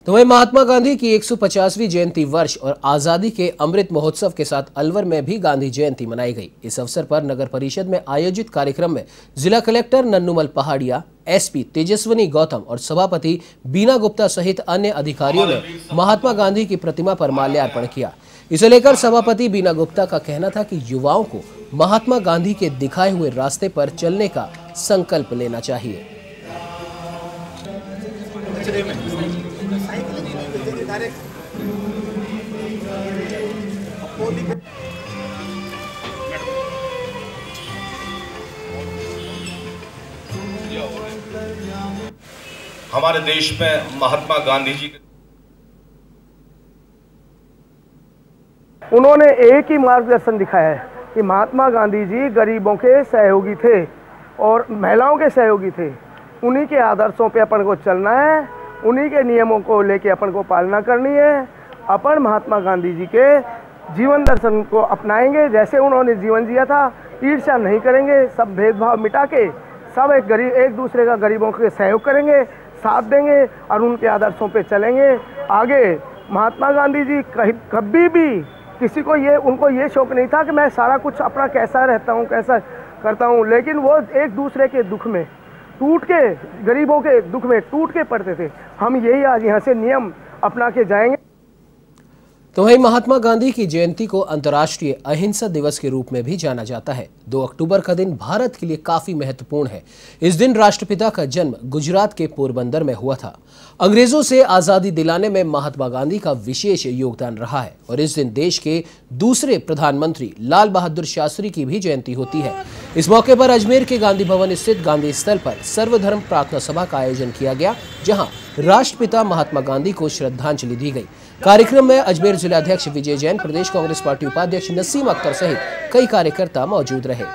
तो वहीं महात्मा गांधी की 150वीं जयंती वर्ष और आजादी के अमृत महोत्सव के साथ अलवर में भी गांधी जयंती मनाई गई। इस अवसर पर नगर परिषद में आयोजित कार्यक्रम में जिला कलेक्टर नन्नूमल पहाड़िया, एसपी तेजस्विनी गौतम और सभापति बीना गुप्ता सहित अन्य अधिकारियों ने महात्मा गांधी की प्रतिमा पर माल्यार्पण किया। इसे लेकर सभापति बीना गुप्ता का कहना था कि युवाओं को महात्मा गांधी के दिखाए हुए रास्ते पर चलने का संकल्प लेना चाहिए। हमारे देश में महात्मा गांधी जी उन्होंने एक ही मार्गदर्शन दिखाया है कि महात्मा गांधी जी गरीबों के सहयोगी थे और महिलाओं के सहयोगी थे। उन्हीं के आदर्शों पे अपन को चलना है, उन्हीं के नियमों को लेके अपन को पालना करनी है। अपन महात्मा गांधी जी के जीवन दर्शन को अपनाएंगे, जैसे उन्होंने जीवन जिया था। ईर्ष्या नहीं करेंगे, सब भेदभाव मिटा के सब एक दूसरे का गरीबों के सहयोग करेंगे, साथ देंगे और उनके आदर्शों पे चलेंगे आगे। महात्मा गांधी जी कभी भी किसी को उनको ये शौक नहीं था कि मैं सारा कुछ अपना कैसा रहता हूँ, कैसा करता हूँ, लेकिन वो एक दूसरे के दुख में टूट के, गरीबों के दुख में टूट के पड़ते थे। हम यही आज यहाँ से नियम अपना के जाएंगे। तो वहीं महात्मा गांधी की जयंती को अंतर्राष्ट्रीय अहिंसा दिवस के रूप में भी जाना जाता है। 2 अक्टूबर का दिन भारत के लिए काफी महत्वपूर्ण है। इस दिन राष्ट्रपिता का जन्म गुजरात के पोरबंदर में हुआ था। अंग्रेजों से आजादी दिलाने में महात्मा गांधी का विशेष योगदान रहा है और इस दिन देश के दूसरे प्रधानमंत्री लाल बहादुर शास्त्री की भी जयंती होती है। इस मौके पर अजमेर के गांधी भवन स्थित गांधी स्थल पर सर्वधर्म प्रार्थना सभा का आयोजन किया गया, जहां राष्ट्रपिता महात्मा गांधी को श्रद्धांजलि दी गई। कार्यक्रम में अजमेर जिलाध्यक्ष विजय जैन, प्रदेश कांग्रेस पार्टी उपाध्यक्ष नसीम अख्तर सहित कई कार्यकर्ता मौजूद रहे।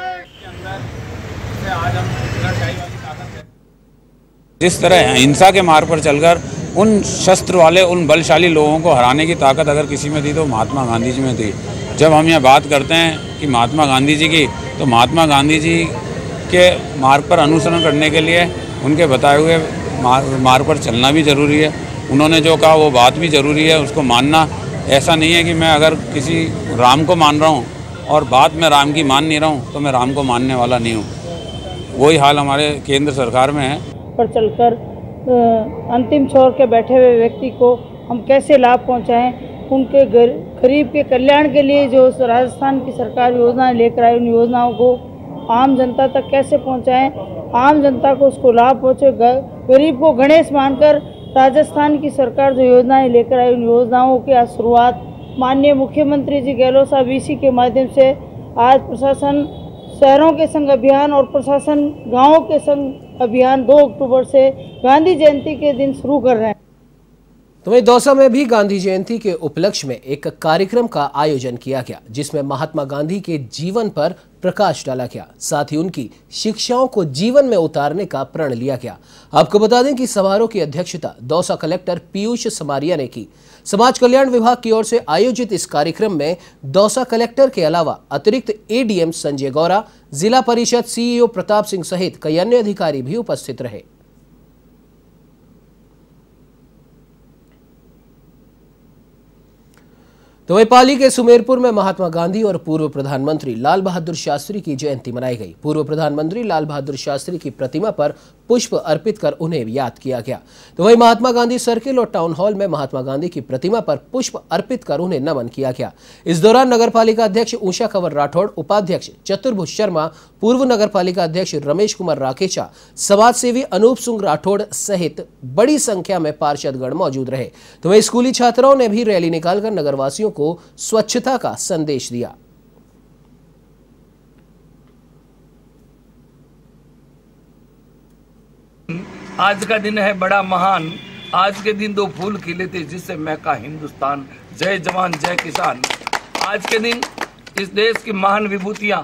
जिस तरह हिंसा के मार्ग पर चलकर उन शस्त्र वाले, उन बलशाली लोगों को हराने की ताकत अगर किसी में थी तो महात्मा गांधी जी में थी। जब हम यह बात करते हैं कि महात्मा गांधी जी की, तो महात्मा गांधी जी के मार्ग पर अनुसरण करने के लिए उनके बताए हुए मार्ग पर चलना भी जरूरी है। उन्होंने जो कहा वो बात भी ज़रूरी है, उसको मानना। ऐसा नहीं है कि मैं अगर किसी राम को मान रहा हूँ और बात में राम की मान नहीं रहा हूँ तो मैं राम को मानने वाला नहीं हूँ। वही हाल हमारे केंद्र सरकार में है। पर चलकर अंतिम छोर के बैठे हुए व्यक्ति को हम कैसे लाभ पहुँचाएँ, उनके गरीब के कल्याण के लिए जो राजस्थान की सरकार योजनाएँ लेकर आई, उन योजनाओं को आम जनता तक कैसे पहुँचाएँ, आम जनता को उसको लाभ पहुँचे। गरीब को गणेश मानकर राजस्थान की सरकार जो योजनाएं लेकर आई, उन योजनाओं की आज शुरुआत माननीय मुख्यमंत्री जी गहलोत साहब इसी के माध्यम से आज प्रशासन शहरों के संग अभियान और प्रशासन गांवों के संग अभियान 2 अक्टूबर से गांधी जयंती के दिन शुरू कर रहे हैं। तो वहीं दौसा में भी गांधी जयंती के उपलक्ष्य में एक कार्यक्रम का आयोजन किया गया, जिसमें महात्मा गांधी के जीवन पर प्रकाश डाला गया, साथ ही उनकी शिक्षाओं को जीवन में उतारने का प्रण लिया गया। आपको बता दें कि समारोह की अध्यक्षता दौसा कलेक्टर पीयूष समारिया ने की। समाज कल्याण विभाग की ओर से आयोजित इस कार्यक्रम में दौसा कलेक्टर के अलावा अतिरिक्त एडीएम संजय गौरा, जिला परिषद सीईओ प्रताप सिंह सहित कई अन्य अधिकारी भी उपस्थित रहे। तो वहीं पाली के सुमेरपुर में महात्मा गांधी और पूर्व प्रधानमंत्री लाल बहादुर शास्त्री की जयंती मनाई गई। पूर्व प्रधानमंत्री लाल बहादुर शास्त्री की प्रतिमा पर पुष्प अर्पित कर उन्हें याद किया गया। तो वहीं महात्मा गांधी सर्किल और टाउन हॉल में महात्मा गांधी की प्रतिमा पर पुष्प अर्पित कर उन्हें नमन किया गया। इस दौरान नगरपालिका अध्यक्ष उषा कंवर राठौड़, उपाध्यक्ष चतुर्भुज शर्मा, पूर्व नगरपालिका अध्यक्ष रमेश कुमार राकेचा, समाज सेवी अनूप सिंह राठौड़ सहित बड़ी संख्या में पार्षदगण मौजूद रहे। तो वहीं स्कूली छात्राओं ने भी रैली निकालकर नगरवासियों को स्वच्छता का संदेश दिया। आज का दिन है बड़ा महान। आज के दिन 2 फूल खिले थे जिससे महका हिंदुस्तान। जय जवान जय किसान। आज के दिन इस देश की महान विभूतियां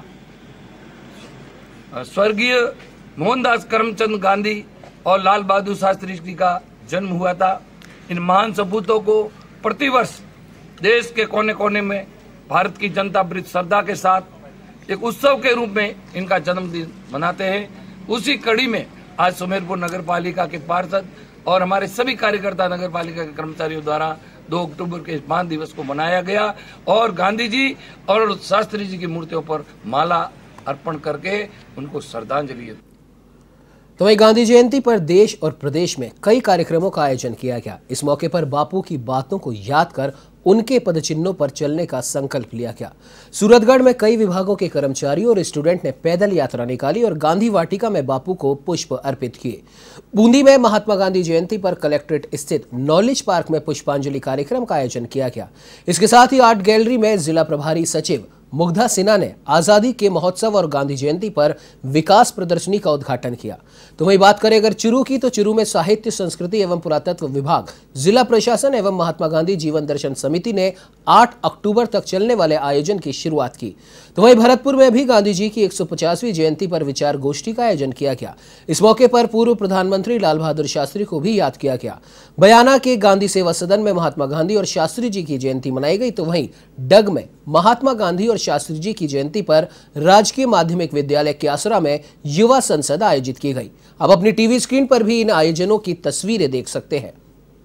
स्वर्गीय मोहनदास करमचंद गांधी और लाल बहादुर शास्त्री जी का जन्म हुआ था। इन महान सपूतों को प्रतिवर्ष देश के कोने कोने में भारत की जनता बड़ी श्रद्धा के साथ एक उत्सव के रूप में इनका जन्मदिन मनाते हैं। उसी कड़ी में आज सुमेरपुर नगर पालिका के पार्षद और हमारे सभी कार्यकर्ता नगर पालिका के कर्मचारियों द्वारा 2 अक्टूबर के इस महान दिवस को मनाया गया और गांधी जी और शास्त्री जी की मूर्तियों पर माला अर्पण करके उनको श्रद्धांजलि। तो वहीं गांधी जयंती पर देश और प्रदेश में कई कार्यक्रमों का आयोजन किया गया। इस मौके पर बापू की बातों को याद कर उनके पदचिन्हों पर चलने का संकल्प लिया गया। सूरतगढ़ में कई विभागों के कर्मचारियों और स्टूडेंट ने पैदल यात्रा निकाली और गांधी वाटिका में बापू को पुष्प अर्पित किए। बूंदी में महात्मा गांधी जयंती पर कलेक्ट्रेट स्थित नॉलेज पार्क में पुष्पांजलि कार्यक्रम का आयोजन किया गया। इसके साथ ही आर्ट गैलरी में जिला प्रभारी सचिव मुग्धा सिन्हा ने आजादी के महोत्सव और गांधी जयंती पर विकास प्रदर्शनी का उद्घाटन किया। तो वही बात करें अगर चुरू की, तो चुरू में साहित्य, संस्कृति एवं पुरातत्व विभाग, जिला प्रशासन एवं महात्मा गांधी जीवन दर्शन समिति ने 8 अक्टूबर तक चलने वाले आयोजन की शुरुआत की। तो वही भरतपुर में भी गांधी जी की 150वीं जयंती पर विचार गोष्ठी का आयोजन किया गया। इस मौके पर पूर्व प्रधानमंत्री लाल बहादुर शास्त्री को भी याद किया गया। बयाना के गांधी सेवा सदन में महात्मा गांधी और शास्त्री जी की जयंती मनाई गई। तो वहीं डग में महात्मा गांधी और शास्त्री जी की जयंती पर राजकीय माध्यमिक विद्यालय क्यासरा में युवा संसद आयोजित की गई। अब अपनी टीवी स्क्रीन पर भी इन आयोजनों की तस्वीरें देख सकते हैं।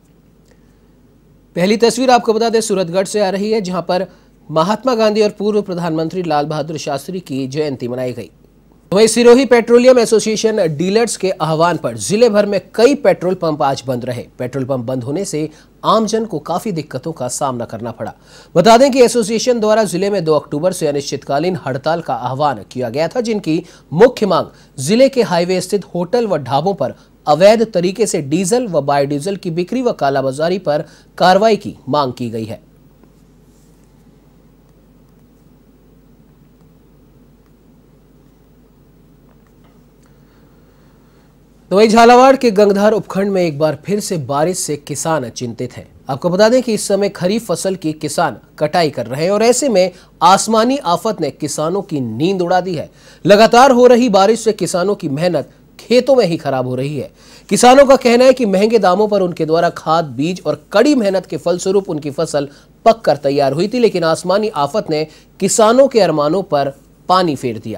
पहली तस्वीर आपको बता दें सूरतगढ़ से आ रही है, जहां पर महात्मा गांधी और पूर्व प्रधानमंत्री लाल बहादुर शास्त्री की जयंती मनाई गई। वहीं सिरोही पेट्रोलियम एसोसिएशन डीलर्स के आह्वान पर जिले भर में कई पेट्रोल पंप आज बंद रहे। पेट्रोल पंप बंद होने से आमजन को काफी दिक्कतों का सामना करना पड़ा। बता दें कि एसोसिएशन द्वारा जिले में 2 अक्टूबर से अनिश्चितकालीन हड़ताल का आह्वान किया गया था, जिनकी मुख्य मांग जिले के हाईवे स्थित होटल व ढाबों पर अवैध तरीके से डीजल व बायोडीजल की बिक्री व कालाबाजारी पर कार्रवाई की मांग की गई है। तो वही झालावाड़ के गंगधार उपखंड में एक बार फिर से बारिश से किसान चिंतित हैं। आपको बता दें कि इस समय खरीफ फसल की किसान कटाई कर रहे हैं और ऐसे में आसमानी आफत ने किसानों की नींद उड़ा दी है। लगातार हो रही बारिश से किसानों की मेहनत खेतों में ही खराब हो रही है। किसानों का कहना है कि महंगे दामों पर उनके द्वारा खाद, बीज और कड़ी मेहनत के फलस्वरूप उनकी फसल पककर तैयार हुई थी, लेकिन आसमानी आफत ने किसानों के अरमानों पर पानी फेर दिया।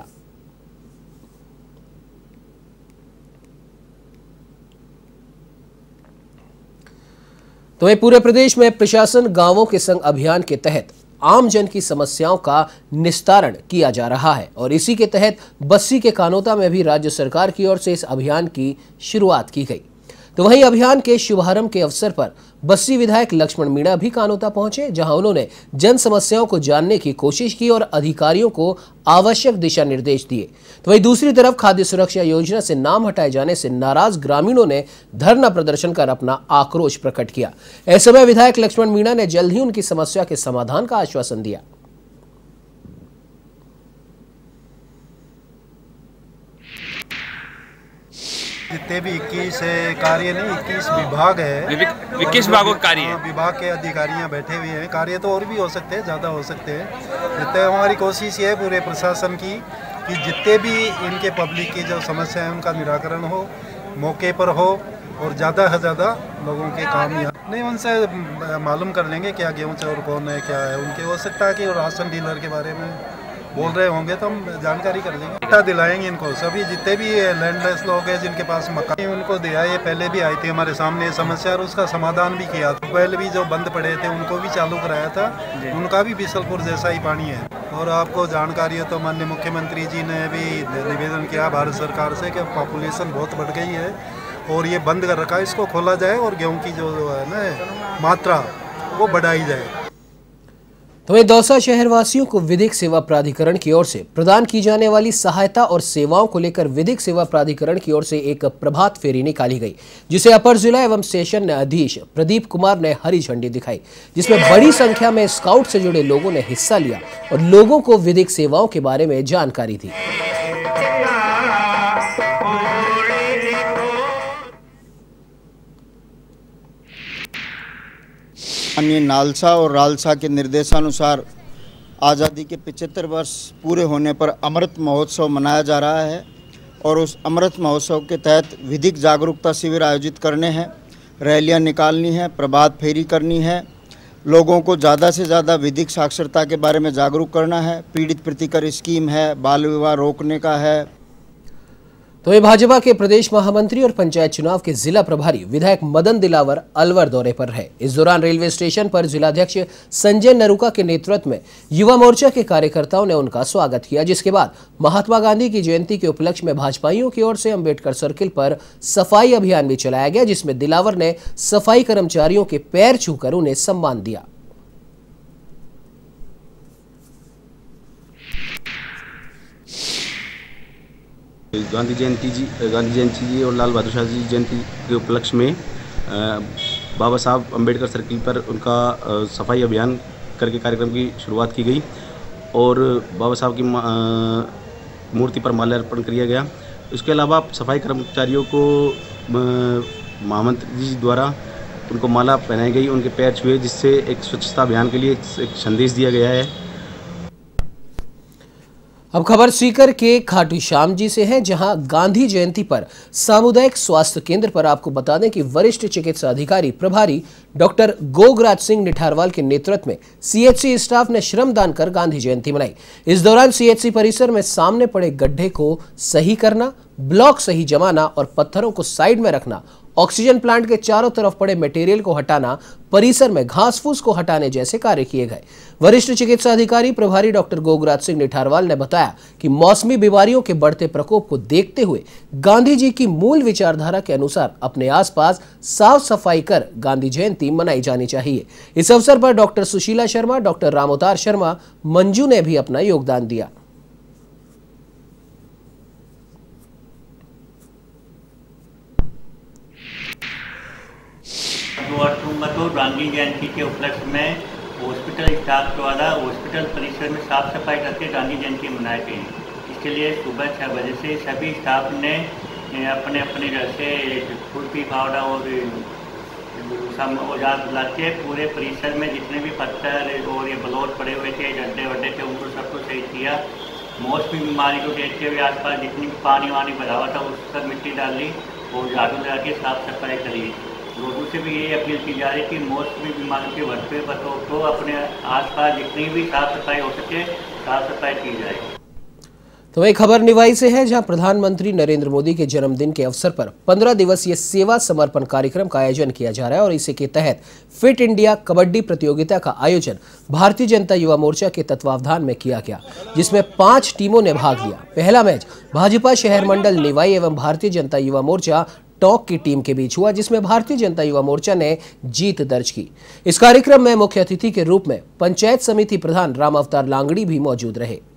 तो वहीं पूरे प्रदेश में प्रशासन गांवों के संग अभियान के तहत आम जन की समस्याओं का निस्तारण किया जा रहा है और इसी के तहत बस्सी के कानोता में भी राज्य सरकार की ओर से इस अभियान की शुरुआत की गई। तो वहीं अभियान के शुभारंभ के अवसर पर बस्सी विधायक लक्ष्मण मीणा भी कानोता पहुंचे, जहां उन्होंने जन समस्याओं को जानने की कोशिश की और अधिकारियों को आवश्यक दिशा निर्देश दिए। तो वहीं दूसरी तरफ खाद्य सुरक्षा योजना से नाम हटाए जाने से नाराज ग्रामीणों ने धरना प्रदर्शन कर अपना आक्रोश प्रकट किया। ऐसे में विधायक लक्ष्मण मीणा ने जल्द ही उनकी समस्या के समाधान का आश्वासन दिया। जितने भी 21 कार्य नहीं 21 विभाग है, 21 विभागों के कार्य है, विभाग के अधिकारियां बैठे हुए हैं। कार्य तो और भी हो सकते हैं, ज़्यादा हो सकते हैं। जितने हमारी कोशिश ये है पूरे प्रशासन की कि जितने भी इनके पब्लिक की जो समस्या है उनका निराकरण हो, मौके पर हो और ज़्यादा से ज़्यादा लोगों के काम यहाँ नहीं। उनसे मालूम कर लेंगे क्या गेहूँ चावल कौन है, क्या है उनके। हो सकता है कि राशन डीलर के बारे में बोल रहे होंगे तो हम जानकारी कर लेंगे, पट्टा दिलाएंगे इनको। सभी जितने भी लैंडलेस लोग हैं जिनके पास मकान उनको दिया। ये पहले भी आई थी हमारे सामने समस्या और उसका समाधान भी किया था। पहले भी जो बंद पड़े थे उनको भी चालू कराया था, उनका भी बिसलपुर जैसा ही पानी है। और आपको जानकारी है तो माननीय मुख्यमंत्री जी ने भी निवेदन किया भारत सरकार से कि पॉपुलेशन बहुत बढ़ गई है और ये बंद कर रखा है, इसको खोला जाए और गेहूँ की जो है ना मात्रा वो बढ़ाई जाए। तो वहीं दौसा शहरवासियों को विधिक सेवा प्राधिकरण की ओर से प्रदान की जाने वाली सहायता और सेवाओं को लेकर विधिक सेवा प्राधिकरण की ओर से एक प्रभात फेरी निकाली गई, जिसे अपर जिला एवं सेशन न्यायाधीश प्रदीप कुमार ने हरी झंडी दिखाई, जिसमें बड़ी संख्या में स्काउट से जुड़े लोगों ने हिस्सा लिया और लोगों को विधिक सेवाओं के बारे में जानकारी दी। माननीय नालसा और रालसा के निर्देशानुसार आज़ादी के 75 वर्ष पूरे होने पर अमृत महोत्सव मनाया जा रहा है और उस अमृत महोत्सव के तहत विधिक जागरूकता शिविर आयोजित करने हैं, रैलियां निकालनी है, प्रभात फेरी करनी है, लोगों को ज़्यादा से ज़्यादा विधिक साक्षरता के बारे में जागरूक करना है। पीड़ित प्रतिकर स्कीम है, बाल विवाह रोकने का है। तो ये भाजपा के प्रदेश महामंत्री और पंचायत चुनाव के जिला प्रभारी विधायक मदन दिलावर अलवर दौरे पर है। इस दौरान रेलवे स्टेशन पर जिलाध्यक्ष संजय नरूका के नेतृत्व में युवा मोर्चा के कार्यकर्ताओं ने उनका स्वागत किया, जिसके बाद महात्मा गांधी की जयंती के उपलक्ष्य में भाजपाइयों की ओर से अंबेडकर सर्किल पर सफाई अभियान भी चलाया गया, जिसमें दिलावर ने सफाई कर्मचारियों के पैर छूकर उन्हें सम्मान दिया। गांधी जयंती जी और लाल बहादुर शास्त्री जी जयंती के उपलक्ष्य में बाबा साहब अंबेडकर सर्किल पर उनका सफाई अभियान करके कार्यक्रम की शुरुआत की गई और बाबा साहब की मूर्ति पर माल्यार्पण किया गया। इसके अलावा सफाई कर्मचारियों को महामंत्री जी द्वारा उनको माला पहनाई गई, उनके पैर छुए, जिससे एक स्वच्छता अभियान के लिए एक संदेश दिया गया है। अब खबर सीकर के खाटू श्याम जी से है, जहां गांधी जयंती पर सामुदायिक स्वास्थ्य केंद्र पर आपको बता दें कि वरिष्ठ चिकित्सा अधिकारी प्रभारी डॉक्टर गोगराज सिंह निठारवाल के नेतृत्व में सीएचसी स्टाफ ने श्रमदान कर गांधी जयंती मनाई। इस दौरान सीएचसी परिसर में सामने पड़े गड्ढे को सही करना, ब्लॉक सही जमाना और पत्थरों को साइड में रखना, ऑक्सीजन प्लांट के चारों तरफ पड़े मटेरियल को हटाना, परिसर में घास फूस को हटाने जैसे कार्य किए गए। वरिष्ठ चिकित्सा अधिकारी प्रभारी डॉक्टर गोगराज सिंह निठारवाल ने बताया कि मौसमी बीमारियों के बढ़ते प्रकोप को देखते हुए गांधी जी की मूल विचारधारा के अनुसार अपने आसपास साफ सफाई कर गांधी जयंती मनाई जानी चाहिए। इस अवसर पर डॉक्टर सुशीला शर्मा, डॉक्टर रामोतार शर्मा, मंजू ने भी अपना योगदान दिया। 2 अक्टूबर को गांधी जयंती के उपलक्ष्य में हॉस्पिटल स्टाफ द्वारा हॉस्पिटल परिसर में साफ सफाई करके गांधी जयंती मनाई गई। इसके लिए सुबह 6 बजे से सभी स्टाफ ने अपने अपने घर से खुरपी फावड़ा और औजार ला के पूरे परिसर में जितने भी पत्थर और ये ब्लॉक पड़े हुए थे, गड्ढे वड्ढे थे, उनको सबको सही किया। मौसमी बीमारी को देखते हुए आसपास जितनी भी पानी वानी भरा हुआ था उस पर मिट्टी डाली और झाड़ू लगा के साफ सफाई करी। लोगों से भी यही अपील की जा रही है कि मौसमी बीमारी के बढ़ते प्रकोप को अपने आसपास जितनी भी साफ सफाई हो सके साफ सफाई की जाए। तो एक खबर निवाई से है, जहां प्रधानमंत्री नरेंद्र मोदी के जन्मदिन के अवसर पर 15 दिवसीय सेवा समर्पण कार्यक्रम का आयोजन किया जा रहा है और इसी के तहत फिट इंडिया कबड्डी प्रतियोगिता का आयोजन भारतीय जनता युवा मोर्चा के तत्वावधान में किया गया, जिसमें 5 टीमों ने भाग लिया। पहला मैच भाजपा शहर मंडल निवाई एवं भारतीय जनता युवा मोर्चा टॉक की टीम के बीच हुआ, जिसमें भारतीय जनता युवा मोर्चा ने जीत दर्ज की। इस कार्यक्रम में मुख्य अतिथि के रूप में पंचायत समिति प्रधान राम अवतार लांगड़ी भी मौजूद रहे।